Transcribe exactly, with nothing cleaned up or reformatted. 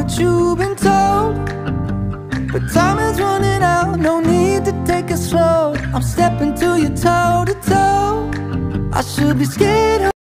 what you've been told, but time is running out, no need to take it slow. I'm stepping to you toe to toe. I should be scared of